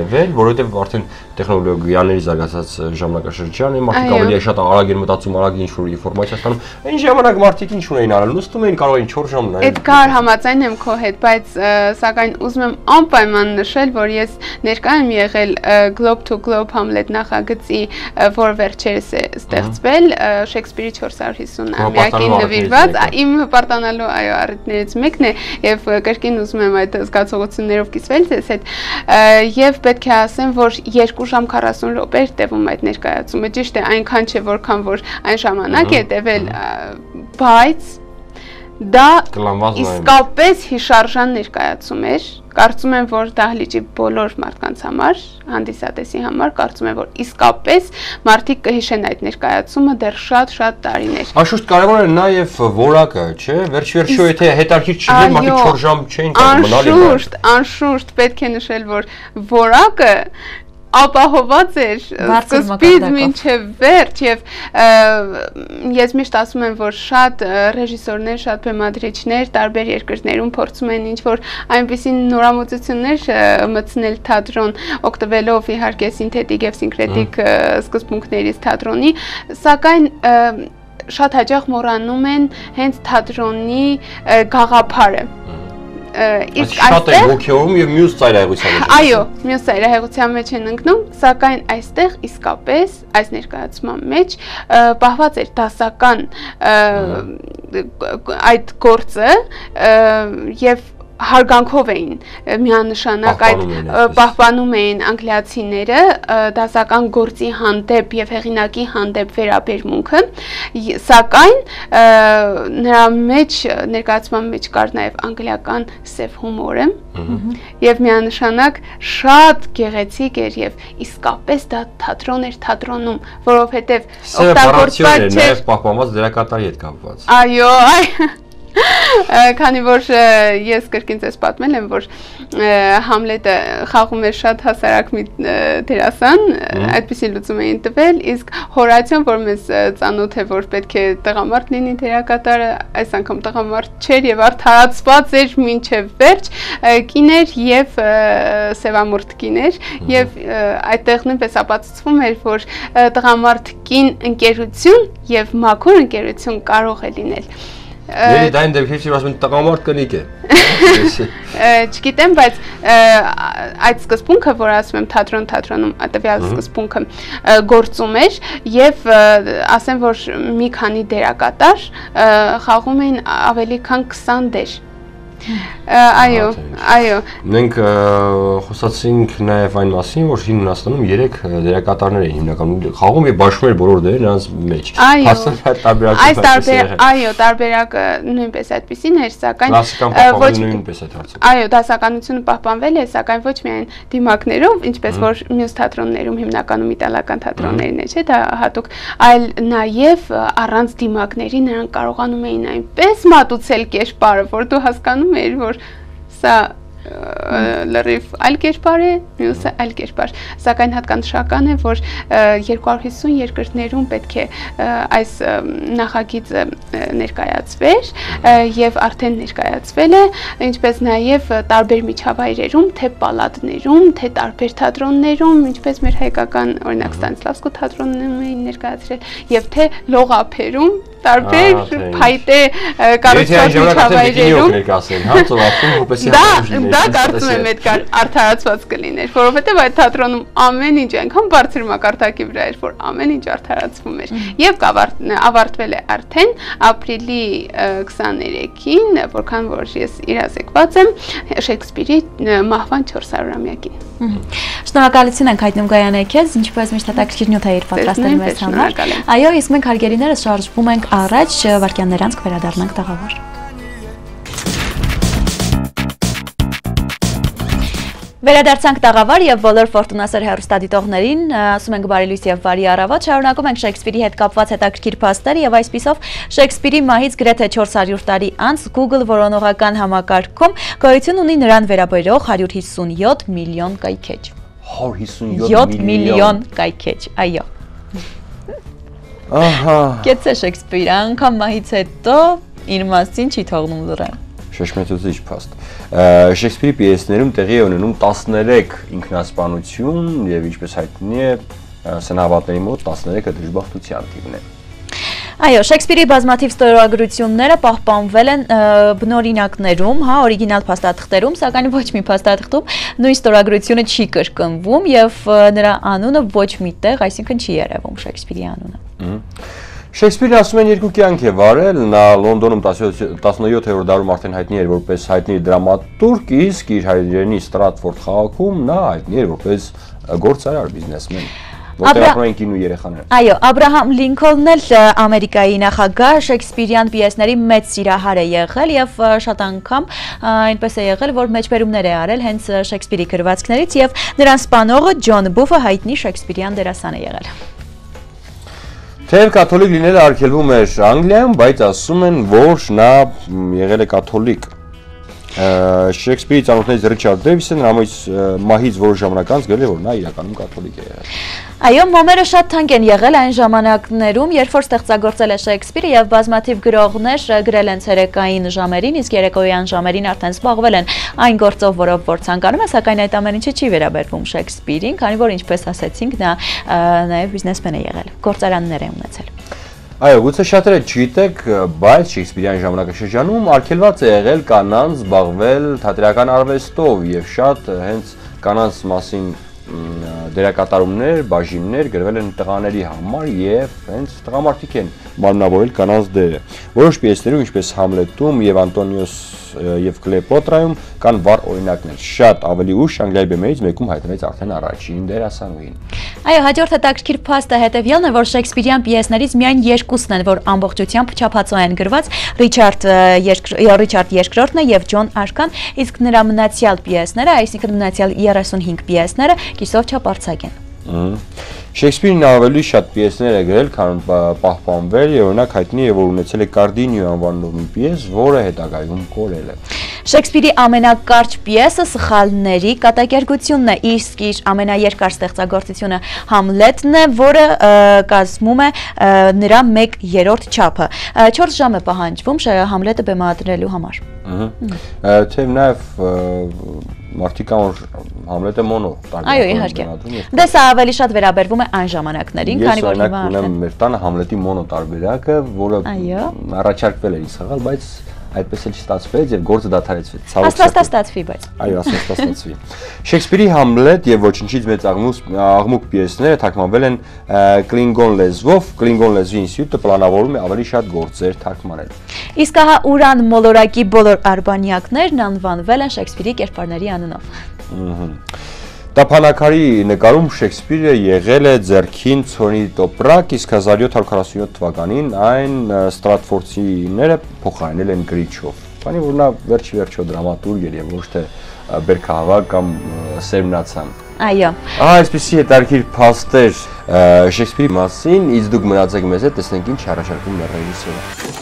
A: հետևել, որովհետև արդեն տեխնոլոգիաների զարգացած ժամանակաշրջան է, մարդիկ ավելի շատ արագ են մտածում, արագ ինչ-որ ինֆորմացիա ստանում։ Այն ժամանակ մարդիկ ինչ ունեին արել, նստում էին, կարող էին 4 ժամ նայել։
C: Էդգար, համաձայն եմ քո հետ, բայց սակայն ուզում եմ անպայման նշել, որ ես ներկա եմ եղել Globe to Globe Hamlet նախագծի, որ վերջերս է ստեղծվել Շեքսպիրի 450-ամյակին նվիրված, իմ հպարտանալու առիթներից մեկն է եւ կրկին ուզում եմ այդ զգացողություններով կիսվել ձեզ հետ եւ պետք է ասեմ, որ 2 ժամ 40 րոպե էր տևում այդ ներկայացումը, ճիշտ է, այնքան չէ, որքան որ այն ժամանակ է տևել, բայց դա իսկապես հիշարժան ներկայացում էր, կարծում եմ, որ դահլիճի բոլոր մարդկանց համար, հանդիսատեսի համար, կարծում եմ, որ իսկապես մարդիկ կհիշեն այդ ներկայացումը դեռ շատ տարիներ։
A: Անշուշտ կարևոր է նաև որակը, չէ՞, վերջ-վերջո եթե հետաքրքիր չլիներ, մարդիկ 4 ժամ չէին կարող մնալ։
C: Անշուշտ պետք է նշել, որ որակը ապահոված էր սկզբից մինչև վերջ եւ ես միշտ ասում եմ, որ շատ ռեժիսորներ, շատ բեմադրիչներ տարբեր երկրներում փորձում են ինչ-որ այնպիսի նորամուծություններ մտցնել թատրոն, օգտվելով իհարկե սինթետիկ եւ սինկրետիկ սկզբունքներից թատրոնի, սակայն շատ հաճախ մոռանում են հենց թատրոնի գաղափարը։
A: Իսկ շատ է ոգեորում եւ մյուս ծայրահեղության մեջ։
C: Այո, մյուս ծայրահեղության մեջ են ընկնում, սակայն այստեղ իսկապես այս ներկայացման մեջ պահված էր դասական այդ գործը եւ հարգանքով էին միանշանակ այդ պահպանում էին անգլիացիները դասական գործի հանդեպ եւ հեղինակի հանդեպ վերաբերմունքը, սակայն նրա մեջ ներկայացման մեջ կար նաեւ անգլիական սև հումորը եւ միանշանակ շատ գեղեցիկ էր եւ իսկապես դա թատրոն էր թատրոնում, որովհետեւ օգտագործված չէր
A: նաեւ պահպանված դերակատարի հետ կապված։
C: Այո, քանի որ ես կրկին ձեզ պատմել եմ, որ Համլետը խաղում էր շատ հասարակ մի դերասան, այդպիսի լուծում էին տվել, իսկ Հորացիոն, որ մեզ ծանոթ է, որ պետք է տղամարդ լինի դերակատարը, այս անգամ տղամարդ չէր եւ արդարացված էր մինչեւ վերջ, կին էր եւ սևամորթ կին էր եւ այդտեղ նույնպես ապացուցվում էր, որ տղամարդ կին ընկերություն եւ մաքուր ընկերություն կարող է լինել։
A: Դա այն դեպքերից ասում են տղամարդ կնիկ է։
C: Չգիտեմ, բայց այդ սկզբունքը, որ ասում եմ թատրոնում տվյալ սկզբունքը գործում էր եւ ասեմ, որ մի քանի դերակատար խաղում էին ավելի քան 20 դեր։ Այո։
A: Մենք խոսացինք նաև այն մասին, որ հին Հունաստանում 3 դերակատարներ էին հիմնականում խաղում եւ բաշխում էր բոլոր դերերը նրանց մեջ։
C: Այո, տարբերակը նույնպես այդպեսին էր, սակայն
A: ոչ նույնպես այդ հարցը։
C: Այո, դասականությունը պահպանվել է, սակայն ոչ միայն դիմակներով, ինչպես որ մյուս թատրոններում հիմնականում իտալական թատրոններն է, չէ՞, դա հատուկ, այլ նաև առանց դիմակների նրանք կարողանում էին այնպես մատուցել կերպարը, որ դու հասկանում էր, որ սա լրիվ այլ կերպար է, մյուսը այլ կերպար, սակայն հատկանշական է, որ 250 երկրներում պետք է այս նախագիծը ներկայացվեր եւ արդեն ներկայացվել է, ինչպես նաեւ տարբեր միջավայրերում, թե պալատներում, թե տարբեր թատրոններում, ինչպես մեր հայկական օրինակ Ստանիսլավսկու թատրոններում էին ներկայացրել եւ թե լողափերում տարբեր փայտե կառուցված միջավայրերում դա կարծում եմ Էդգար արդարացված կլիներ, որովհետև այդ թատրոնում ամեն ինչ այնքան բարձր մակարդակի վրա էր, որ ամեն ինչ արդարացվում էր եւ ավարտվել է արդեն ապրիլի 23-ին, որքան որ ես իրազեկված եմ Շեքսպիրի մահվան 400-ամյակին։
B: Շնորհակալություն ենք հայտնում Գայանե քեզ, ինչպես միշտ հետաքրքիր նյութեր պատրաստել մեզ համար։ Այո, իսկ մենք հարգելիներս շարժվում ենք առաջ, վայրկյաններ անց կվերադառնանք տաղավար։ Վերադարձանք տաղավար եւ բոլոր Ֆորտունասեր հեռուստադիտողներին, ասում ենք բարի լույս եւ բարի առավոտ, շարունակում ենք Շեքսպիրի հետ կապված հետաքրքիր փաստերը եւ այսպիսով Շեքսպիրի մահից գրեթե 400 տարի անց Google որոնողական համակարգում գոյություն ունի նրան վերաբերող 157 միլիոն կայքեջ։ 157 միլիոն կայքեջ, այո։ Ահա։ Կեցե Շեքսպիրը անգամ մահից հետո իր մասին չի թողնում լռել։
A: Շշմեցուցիչ փաստ։ Շեքսպիրի պիեսներում տեղի է ունենում 13 ինքնասպանություն եւ ինչպես հայտնի է սնահավատների մոտ 13-ը դժբախտության թիվն է։
B: Այո, Շեքսպիրի բազմաթիվ ստորագրությունները պահպանվել են բնօրինակներում, հա, օրիգինալ փաստաթղթերում, սակայն ոչ մի փաստաթղթում նույն ստորագրությունը չի կրկնվում եւ նրա անունը ոչ մի տեղ, այսինքն չի երևում Շեքսպիրի անունը։
A: Շեքսպիրը ասում են երկու կյանք է վարել, նա Լոնդոնում 17-րդ դարում արդեն հայտնի էր որպես հայտնի դրամատուրգ, իսկ իր հայրենի Ստրատֆորդ քաղաքում նա հայտնի էր որպես գործարար բիզնեսմեն։
B: Այո, Աբրահամ Լինքոլնն էլ Ամերիկայի նախագահ Շեքսպիրյան պիեսների մեծ սիրահար է եղել եւ շատ անգամ այնպես է եղել, որ մեջբերումներ է արել հենց Շեքսպիրի գրվածքներից եւ նրան սպանողը Ջոն Բուֆը հայտնի Շեքսպիրյան դերասան է եղել։
A: Թեև կաթոլիկ լինելը արգելվում էր Անգլիայում, բայց ասում են, որ նա եղել է կաթոլիկ։ Շեքսպիրի ծանոթներից Ռիչարդ Դեյվիսը նրա մահից որոշ ժամանակ անց գրել է, որ նա իրականում կաթոլիկ է եղել։
B: Այո, մոմերը շատ թանկ են եղել այն ժամանակներում, երբ որ ստեղծագործել է Շեքսպիրը եւ բազմաթիվ գրողներ գրել են ցերեկային ժամերին, իսկ երեկոյան ժամերին արդեն զբաղվել են այն գործով, որով որ ցանկանում է, սակայն այդ ամեն ինչը չի վերաբերվում Շեքսպիրին, քանի որ ինչպես ասացինք, նա նաեւ բիզնեսմեն է եղել, գործարաններ է ունեցել։
A: Այո, գուցե շատերը չգիտեք, բայց Շեքսպիրյան ժամանակաշրջանում արգելված է եղել կանանց զբաղվել թատերական արվեստով եւ շատ հենց կանանց մասին դերակատարումներ, բաժիններ գրվել են տղաների համար եւ հենց տղամարդիկ են մարմնավորել կանանց դերը։ Որոշ պիեսներում, ինչպես Համլետում եւ Անտոնիոս եւ Կլեոպատրայում կան վառ օրինակներ։ Շատ ավելի ուշ Անգլիայի բեմերից մեկում հայտնվեց արդեն առաջին դերասանուհին։
B: Այո, հաջորդ հետաքրքիր փաստը հետևյալն է, որ Շեքսպիրյան պիեսներից միայն երկուսն են, որ ամբողջությամբ չափածո են գրված՝ Ռիչարդ II-ն է եւ Ջոն Արքան, իսկ նրա մնացյալ պիեսները, այսինքն մնացյալ 35 պիեսները կիսով չափարձակ են։
A: Շեքսպիրն ավելի շատ պիեսներ է գրել, քան պահպանվել, եւ օրինակ հայտնի է, որ ունեցել է Կարդինիո անվանով մի պիես, որը հետագայում կորել է։
B: Շեքսպիրի ամենակարճ պիեսը Սխալների կատակերգությունն է, իսկ իր ամենաերկար ստեղծագործությունը Համլետն է, որը կազմում է նրա 1/3 չափը։ 4 ժամ է պահանջվում Համլետը բեմադրելու համար։
A: Թեև նաև մարդիկ կան, որ Համլետը մոնո տարբերակում։
B: Այո, իհարկե։ Դե սա ավելի շատ վերաբերվում է այն ժամանակներին, քանի որ հիմա
A: արդեն ունեմ մեր տանը Համլետի մոնո տարբերակը, որը առաջարկվել էր իսեղալ, բայց այդպես էլ չստացվեց եւ գործը դադարեցվեց։
B: Աստվածտա ստացվի, բայց։
A: Այո, աստվածտա ստացվի։ Շեքսպիրի Համլետ եւ ոչնչից մեծ աղմուկ պիեսները թարգմանվել են կլինգոն լեզվով, կլինգոն լեզվի ինստիտուտը պլանավորում է ավելի շատ գործեր թարգմանել։
B: Իսկ ահա Ուրան մոլորակի բոլոր արբանյակներն անվանվել են Շեքսպիրի կերպարների անունով։
A: Տափանակարի նկարում Շեքսպիրը եղել է ձեռքին ցորենի տոպրակ, իսկ 1747 թվականին այն ստրատֆորդցիները փոխարինել են գրիչով։ Քանի որ նա վերջի դրամատուրգ էր եւ ոչ թե բերքահավաք կամ սերմնացան։
B: Այո։
A: Ահա այսպեսի հետաքրքիր փաստեր Շեքսպիրի մասին, իսկ դուք մնացեք մեզ հետ, տեսնենք ինչ առաջարկում է ռեժիսորը։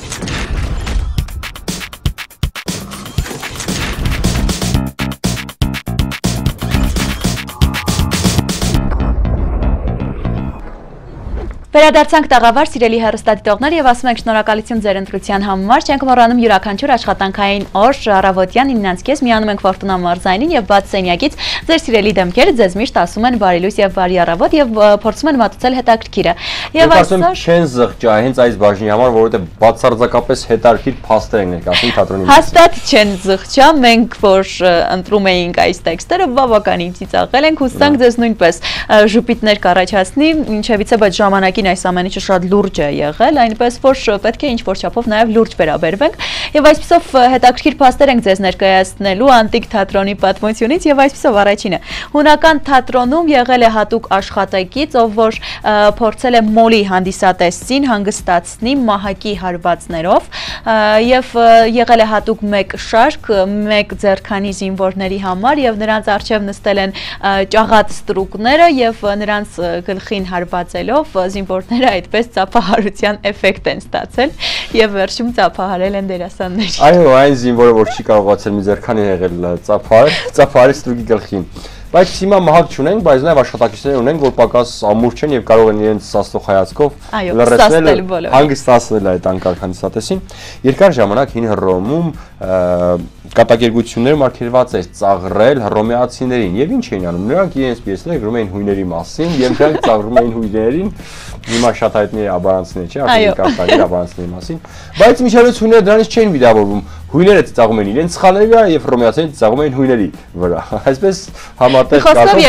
B: Վերադարձանք տաղավար, սիրելի հեռուստադիտողներ, եւ ասում ենք շնորհակալություն ձեր ընտրության համար։ Չենք մոռանում յուրաքանչյուր աշխատանքային օր առավոտյան 9:30 միանում ենք Ֆորտունա մարզայինին եւ բաց սենյակից ձեր սիրելի դեմքերը ձեզ միշտ ասում են բարի լույս եւ բարի առավոտ եւ փորձում են մատուցել հետաքրքիրը։ Եվ
A: այսօր չեն զղջա հենց այս բաժնի համար, որովհետեւ բացարձակապես հետաքրքիր փաստեր են ներկայացնում թատրոնի մեջ։
B: Հաստատ չեն զղջա, մենք որ ընտրում էինք այս տեքստերը, բավականին ծիծաղել ենք, հուսանք ձեզ նույնպես ժպիտներ կառաջացնի, ինչևիցե բայց ժամանակին այս ամեն ինչը շատ լուրջ է եղել, այնպես որ պետք է ինչ-որ չափով նաև լուրջ վերաբերվենք եւ այսպիսով հետաքրքիր փաստեր ենք ձեզ ներկայացնելու անտիկ թատրոնի պատմությունից եւ այսպիսով առաջինը հունական թատրոնում եղել է հատուկ աշխատակից, ով որ փորձել է մոլի հանդիսատեսին հանգստացնի մահակի հարվածներով եւ եղել է հատուկ մեկ շարք, մեկ ձեռքանի զինվորների համար եւ նրանց առջեւ նստել են ճաղատ ստրուկները եւ նրանց գլխին հարվածելով զինվորները այդպես ծափահարության էֆեկտ են ստացել եւ վերջում ծափահարել են դերասաններին։
A: Այո, այն զինվորը որ չի կարողացել մի ձեռքանի եղել ծափահարի ստրուկի գլխին։ Բայց հիմա մահակ չունենք, բայց նաև աշխատակիցներ ունենք, որ պակաս ամուր չեն եւ կարող են իրենց սաստող հայացքով լրացնել, հանգստացնել այդ անկարգ հանդիսատեսին։ Երկար ժամանակ հին Հռոմում կատակերգություններ մարգելված էր ծաղրել հռոմեացիներին եւ ինչ էին անում նրանք իրենց պիեսները գրում էին հույների մասին եւ նրանք ծաղրում էին հույներին հիմա շատ հայտնի է աբարանցիներ չէ արդեն կարտագիր աբարանցիների մասին բայց միջավայրից հույները դրանից չէին վիրավորվում հույները ծաղում էին իրենց սխալների վրա եւ հռոմեացիները ծաղում էին հույների վրա այսպես համատեղ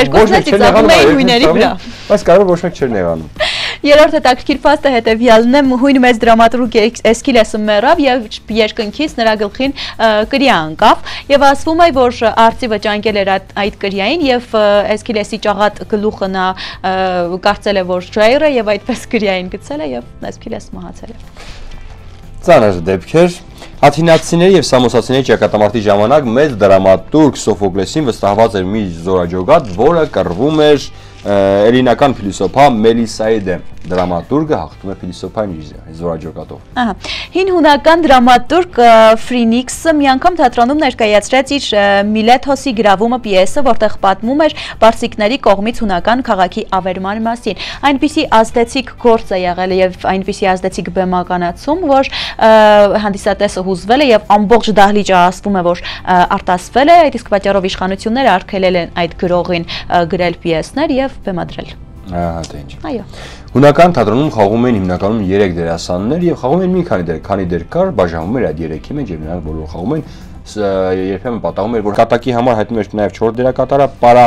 A: բայց կարող ոչ մեկ չէր նեղանում
B: Երրորդ հետաքրքիր փաստը հետևյալն է հույն մեծ դրամատուրգ Էսքիլեսը մեռավ եւ երկնքից նրա գլխին կրիա անկավ եւ ասվում է որ արծիվը ճանկել էր այդ կրիային եւ Էսքիլեսի ճաղատ գլուխը նա կարծել է որ ջայր է եւ այդպես կրիային գցել է եւ Էսքիլեսը մահացել է
A: Ծանր դեպքեր Աթինացիների եւ Սամոսացիների ճակատամարտի ժամանակ մեծ դրամատուրգ Սոֆոկլեսին վստահված էր մի զորաջոգատ, որը կռվում էր Էլինական փիլիսոփա Մելիսայի դեմ դրամատուրգը հաղթում է փիլիսոփային իր զորաջոգատով։
B: Ահա։ Հին հունական դրամատուրգ Ֆրինիքսը մի անգամ թատրոնում ներկայացրեց իր Միլեթոսի գրավումը պիեսը, որտեղ պատմում էր պարսիկների կողմից հունական քաղաքի ավերման մասին։ Այնպիսի ազդեցիկ գործ է եղել եւ այնպիսի ազդեցիկ բեմականացում, որ հանդիսատեսը հուզվել է եւ ամբողջ դահլիճը ասվում է, որ արտասվել է, այդ իսկ պատճառով իշխանությունները արգելել են այդ գրողին գրել պիեսներ եւ բեմադրել։
A: Ահա թե ինչ։
B: Այո։
A: Հունական թատրոնում խաղում էին հիմնականում 3 դերասաններ եւ խաղում էին մի քանի դեր կար, բաժանվում էր այդ 3-ի մեջ եւ նրանք բոլորը խաղում են երբեմն պատահում էր որ կատակի համար հայտնում էր նաեւ 4 դերակատարը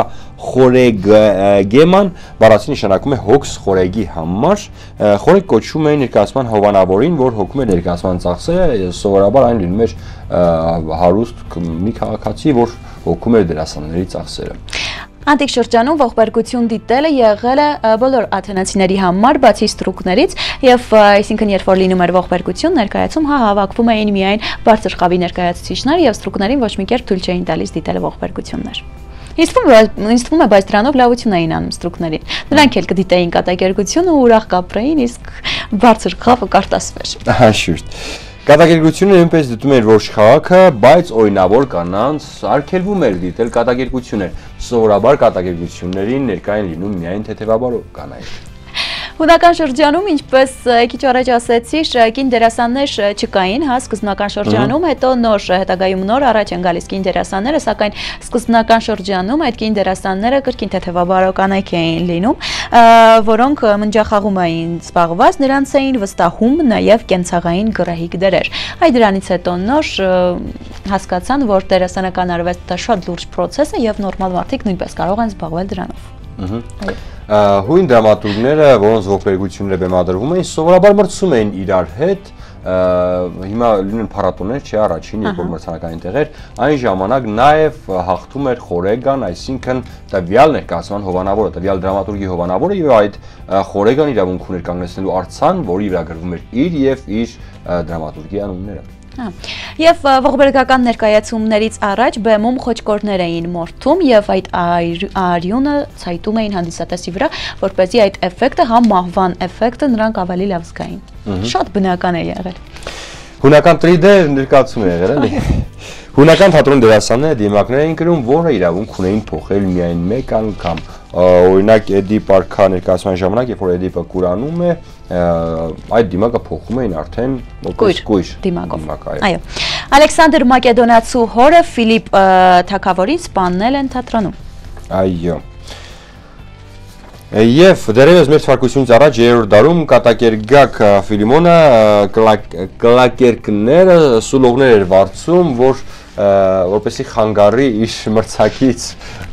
A: պարախորեգեման բառացի նշանակում է հոգս խորեգի համար խորեգ կոչում էին ներկայացման հովանավորին որ հոգում է ներկայացման ծախսերը սովորաբար այն լինում էր հարուստ մի քաղաքացի որ հոգում էր դերասանների ծախսերը
B: Անտիկ շրջանում ողբերգություն դիտելը եղել է բոլոր աթենացիների համար, բացի ստրուկներից, եւ այսինքն երբ որ լինում էր ողբերգություն, ներկայացում հավաքվում էին միայն բարձր խավի ներկայացուցիչներ եւ ստրուկներին ոչ մի կերպ թույլ չէին տալիս դիտել ողբերգություններ։ Ինձ թվում է, բայց դրանով լավություն էին անում ստրուկներին։ Նրանք էլ կդիտեին կատակերգությունը ու ուրախ կապրեին, իսկ բարձր խավը կարտասվեր։
A: Ահա շուտ։ Կատակերգությունը նույնպես դիտում էր ոչ քաղաքը, բայց օրինավոր կանանց արգելվում էր դիտել կատակերգություններ։ Սովորաբար կատակերգություններին ներկա են լինում միայն թեթևաբար կանայք։
B: Հունական շրջանում, ինչպես քիչ առաջ ասեցի, կին դերասաններ չկային, հա, սկզբնական շրջանում, հետո հետագայում նոր առաջ են գալիս կին դերասանները, սակայն սկզբնական շրջանում այդ կին դերասանները կրկին թեթևաբար կանայք էին լինում, որոնք մնջախաղում էին զբաղված, նրանց էին վստահում նաև կենցաղային գրահիկ դերեր։ Այդ դրանից հետո նոր հասկացան, որ դերասանական արվեստը շատ լուրջ process է եւ նորմալ մարդիկ նույնպես կարող են զբաղվել դրանով։
A: Հույն դրամատուրգները, որոնց ողբերգությունները բեմադրվում էին, սովորաբար մրցում էին իրար հետ, հիմա լինեն փառատոներ, չէ, առաջին երբ որ մրցանակային տեղեր, այն ժամանակ նաև հաղթում էր խորեգան, այսինքն տվյալ ներկայացման հովանավորը, տվյալ դրամատուրգի հովանավորը եւ այդ խորեգան իրավունք ուներ կանգնեցնելու արձան, որի վրա գրվում էր իր եւ իր դրամատուրգի անունները։
B: Եվ ողբերգական ներկայացումներից առաջ բեմում խոճկորներ էին մորթում եւ այդ արյունը ցայտում էին հանդիսատեսի վրա, որպեսզի այդ էֆեկտը, հա մահվան էֆեկտը նրանք ավելի լավ զգային։ Շատ բնական է եղել։
A: Հունական 3D ներկայացում է եղել, էլի։ Հունական թատրոն դերասանները դիմակներ էին գրում, որը իրավունք ունեին փոխել միայն մեկ անգամ։ Օրինակ Էդիպ արքա ներկայացման ժամանակ, երբ որ Էդիպը կուրանում է, այդ դիմակը փոխում էին արդեն կույր
B: դիմակով։ Այո։ Ալեքսանդր Մակեդոնացու հորը Ֆիլիպ թագավորին սպանել են թատրոնում։
A: Այո։ Եվ դերևս մեր թվարկությունից առաջ 3-րդ դարում կատակերգակ Ֆիլիմոնը կլակերկները սուլողներ էր վարձում, որպեսի խանգարի իր մրցակից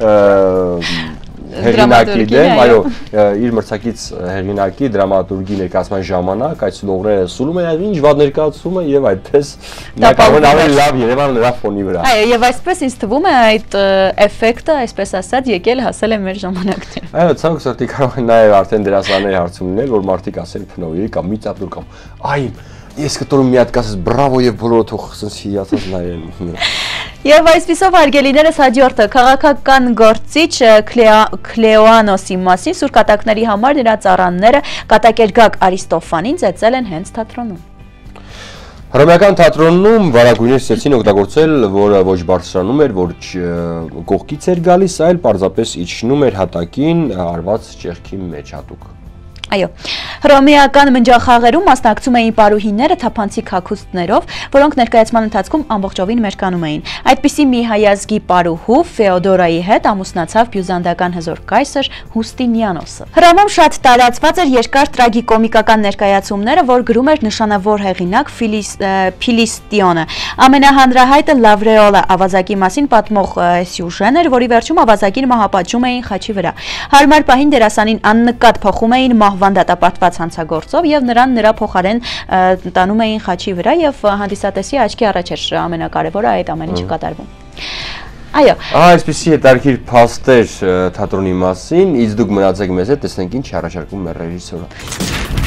A: հեղինակի դեմ, այո, իր մրցակից հեղինակի դրամատուրգի ներկայացման ժամանակ այդ սուլողները սուլում են, ինչ վատ ներկայացում է եւ այդպես նա կարող է ավելի լավ Երևան նրա ֆոնի վրա։
B: Այո, եւ այսպես ինձ թվում է այդ էֆեկտը, այսպես ասած, եկել հասել է մեր ժամանակներին։
A: Այո, ցանկ սրտի կարող է նաեւ արդեն դերասանների հարցում լինել, որ մարդիկ ասեն փնոյի կամ մի ծափուր կամ այ ես կտորում մի հատ կասես բրավո եւ բոլորը թող սենց հիացած նայեն։
B: Եվ այսպիսով արգելիներս հաջորդը քաղաքական գործիչ Քլեոանոսի մասին սուր կատակների համար նրա ծառանները կատակերգակ Արիստոֆանին ծեծել են հենց թատրոնում։
A: Հռոմեական թատրոնում վարագույրներ սկսեցին օգտագործել, որը ոչ բարձրանում էր, ոչ կողքից էր գալիս, այլ պարզապես իջնում էր հատակին արված ճեղքի մեջ հատուկ։
B: Այո, հռոմեական մնջախաղերում մասնակցում էին պարուհիները թափանցիկ հագուստներով, որոնք ներկայացման ընթացքում ամբողջովին մերկանում էին։ Այդպիսի մի հայազգի պարուհու Ֆեոդորայի հետ ամուսնացավ բյուզանդական հզոր կայսր Հուստինիանոսը։ Հռոմում շատ տարածված էր երկար տրագիկոմիկական ներկայացումները, որ գրում էր նշանավոր հեղինակ Փիլիստիոնը։ Ամենահանրահայտը Լավրեոլը ավազակի մասին պատմող սյուժեն էր, որի վերջում ավազակին մահապատժում էին խաչի վրա։ Հարմար պահին դերասանին աննկատ փոխում էին մահվան դատապարտված հանցագործով եւ նրան նրա փոխարեն տանում էին խաչի վրա եւ հանդիսատեսի աչքի առաջ էր ամենակարևորը այդ ամեն ինչը կատարվում։ Այո։
A: Այսպեսի հետարքիր փաստեր թատրոնի մասին, իսկ դուք մնացեք մեզ հետ, տեսնենք ինչ առաջարկում մեր ռեժիսորը։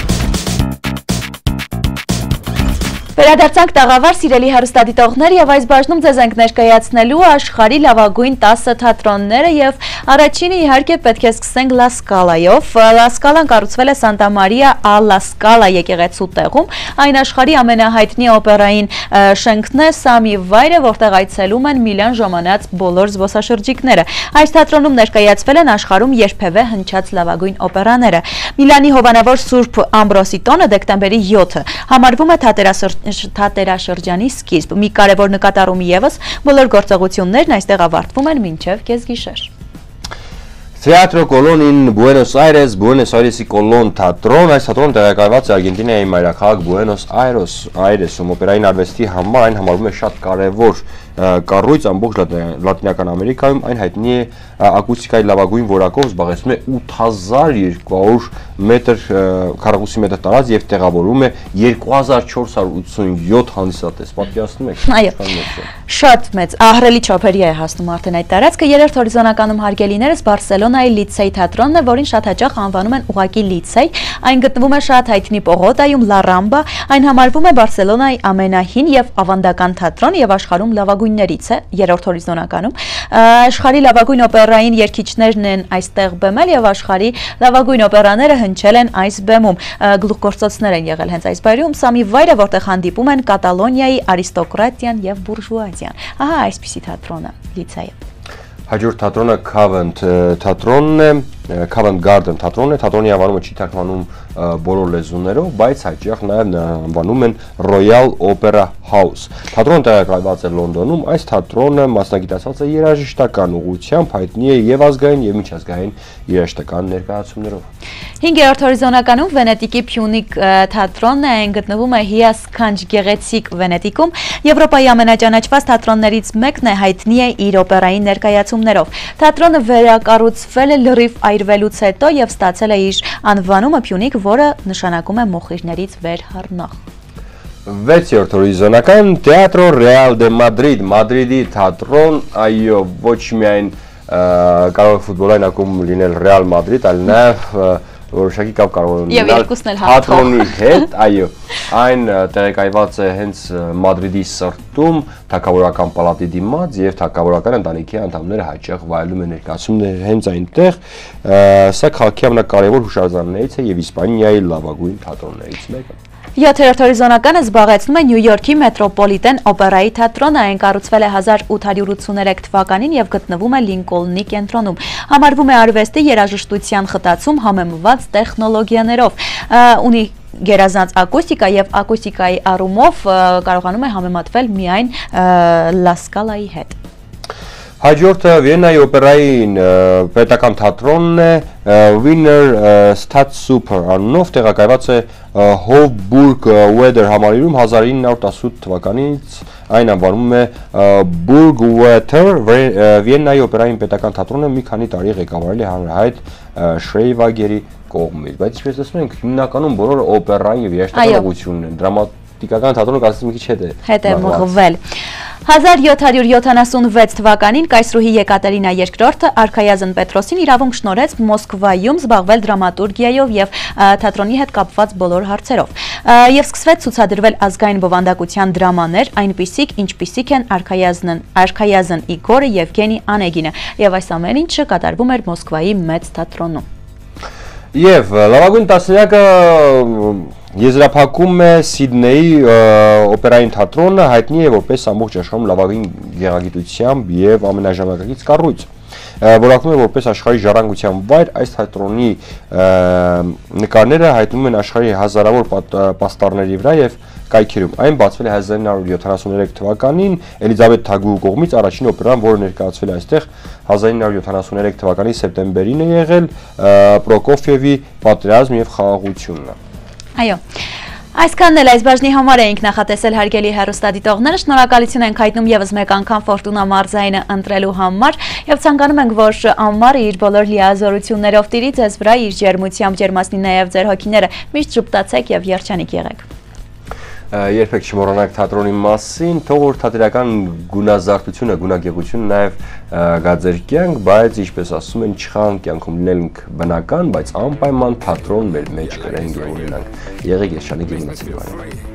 B: Վերադարձանք տաղավար սիրելի հեռուստադիտողներ եւ այս բաժնում ձեզ ենք ներկայացնելու աշխարհի լավագույն 10 թատրոնները եւ առաջինը իհարկե պետք է սկսենք Լա Սկալայով։ Լա Սկալան կառուցվել է Սանտա Մարիա ալլա Սկալա եկեղեցու տեղում։ Այն աշխարհի ամենահայտնի օպերային շենքն է, սա մի վայր է, որտեղ այցելում են միլիոն ժամանած բոլոր զբոսաշրջիկները։ Այս թատրոնում ներկայացվել են աշխարհում երբևէ հնչած լավագույն օպերաները։ Միլանի հովանավոր Սուրբ Ամբրոսի տոնը դեկտեմբերի 7-ը համարվում է թատերաշրջանի սկիզբ։ Մի կարևոր նկատառում ևս բոլոր գործողություններն այստեղ ավարտվում են մինչև կեսգիշեր։
A: Teatro Colón in Buenos Aires, Buenos Aires-ի Colón թատրոն, այս թատրոնը տեղակայված է Արգենտինայի մայրաքաղաք Buenos Aires-ում, օպերային արվեստի համար այն համարվում է շատ կարևոր կառույց ամբողջ Լատինական Ամերիկայում, այն հայտնի է ակուստիկայի լավագույն որակով, զբաղեցնում է 8200 մետր քառակուսի մետր տարած եւ տեղավորում է 2487 հանդիսատես, պատկերացնում եք։
B: Այո, շատ մեծ, ահռելի չափերի է հասնում արդեն այդ տարածքը։ Երրորդ հորիզոնականում հարգելիներս Բարսելոնայի լիցեյ թատրոնն է, որին շատ հաճախ անվանում են ուղղակի լիցեյ։ Այն գտնվում է շատ հայտնի պողոտայում, Լա Ռամբա, այն համարվում է Բարսելոնայի ամենահին եւ ավանդական թատրոնը եւ աշխարհում լավագույններից է երրորդ հորիզոնականում։ Աշխարհի լավագույն օպերային երգիչներն են այստեղ բեմել եւ աշխարհի լավագույն օպերաները հնչել են այս բեմում։ Գլուխգործոցներ են եղել հենց այս վայրում։ Սա մի վայր է, որտեղ հանդիպում են Կատալոնիայի արիստոկրատիան եւ բուրժուազիան։ Ահա այսպիսի թատրոնը, լիցեյը։
A: Հաջորդ թատրոնը Covent թատրոնն է, Covent Garden թատրոնն է, թատրոնի անվանումը չի թարգմանում բոլոր լեզուներով, բայց հաճախ նաև անվանում են Royal Opera House։ Թատրոնը տեղակայված է Լոնդոնում, այս թատրոնը մասնագիտացած է երաժշտական ուղղությամբ, հայտնի է եւ ազգային եւ միջազգային երաժշտական ներկայացումներով։ 5-րդ
B: հորիզոնականում Վենետիկի Փյունիկ թատրոնն է, այն գտնվում է հիասքանչ գեղեցիկ Վենետիկում, Եվրոպայի ամենաճանաչված թատրոններից մեկն է, հայտնի է իր օպերային ներկայացումներով։ Թատրոնը վերակառուցվել է լրիվ այրվելուց հետո եւ ստացել է իր անվանումը Փյունիկ, որը նշանակում է մոխիրներից վեր հառնող։
A: 6-րդ հորիզոնական Teatro Real de Madrid, Մադրիդի թատրոն, այո, ոչ միայն կարող է ֆուտբոլային ակումբ լինել Real Madrid, այլ նաև որոշակի կապ կարող է
B: ունենալ
A: թատրոնի հետ, այո, այն տեղակայված է հենց Մադրիդի սրտում, թագավորական պալատի դիմաց եւ թագավորական ընտանիքի անդամները հաճախ վայելում են ներկայացումներ հենց այնտեղ, սա քաղաքի ամենակարևոր հուշարձաններից է եւ Իսպանիայի լավագույն թատրոններից մեկը։
B: 7-րդ հորիզոնականը զբաղեցնում է Նյու Յորքի Մետրոպոլիտեն օպերայի թատրոնը, այն կառուցվել է 1883 թվականին եւ գտնվում է Լինկոլնի կենտրոնում։ Համարվում է արվեստի երաժշտության խտացում համեմված տեխնոլոգիաներով, ունի գերազանց ակուստիկա եւ ակուստիկայի առումով կարողանում է համեմատվել միայն Լա Սկալայի հետ։
A: Հաջորդը Վիեննայի օպերայի պետական թատրոնն է, Wiener Staatsoper անունով տեղակայված է Hofburg Wetter համալիրում 1918 թվականից, այն անվանում է Burgtheater, Վիեննայի օպերային պետական թատրոնը մի քանի տարի ղեկավարել է հանրահայտ Շրեյվագերի կողմից, բայց ինչպես տեսնում ենք, հիմնականում բոլոր օպերային եւ երաժշտական ուղղությունն են, դրամատիկական թատրոնը կարծես մի քիչ
B: հետ է մղվել։ 1776 թվականին կայսրուհի Եկատերինա II-ը արքայազն Պետրոսին իրավունք շնորհեց Մոսկվայում զբաղվել դրամատուրգիայով եւ թատրոնի հետ կապված բոլոր հարցերով։ Եվ սկսվեց ցուցադրվել ազգային բովանդակության դրամաներ, այնպիսիք, ինչպիսիք են Արքայազն Իգորը, Եվգենի Անեգինը, եւ այս ամեն ինչը կատարվում էր Մոսկվայի մեծ թատրոնում։
A: Եվ լավագույն տասնյակը Եզրափակում է Սիդնեյի օպերային թատրոնը, հայտնի է որպես ամբողջ աշխարհում լավագույն գեղագիտությամբ եւ ամենաժամանակակից կառույց։ Որակնում է որպես աշխարհի ժառանգության վայր, այս թատրոնի նկարները հայտնվում են աշխարհի հազարավոր պաստառների վրա եւ կայքերում։ Այն բացվել է 1973 թվականին Էլիզաբեթ Թագուհու կողմից, առաջին օպերան, որը ներկայացվել է այստեղ 1973 թվականի սեպտեմբերին է եղել, Պրոկոֆիևի «Պատերազմ եւ խաղաղությունը»։
B: Այո։ Այսքանն էլ այս բաժնի համար էինք նախատեսել հարգելի հեռուստադիտողներ, շնորհակալություն ենք հայտնում եւս մեկ անգամ Ֆորտունա մարզայինը ընտրելու համար եւ ցանկանում ենք, որ Ամմարը իր բոլոր լիազորություններով տիրի ձեզ վրա, իր ջերմությամբ ջերմացնի նաեւ ձեր հոգիները, միշտ ժպտացեք եւ երջանիկ եղեք։
A: Երբեք չմոռանաք թատրոնի մասին, թող որ թատերական գունազարդությունը, գունագեղությունը նաև գա ձեր կյանք, բայց ինչպես ասում են, չխան կյանքում լինենք բնական, բայց անպայման թատրոն մեր մեջ կրենք եւ ունենանք։ Եղեք երջանիկ եւ մնացեք բարի։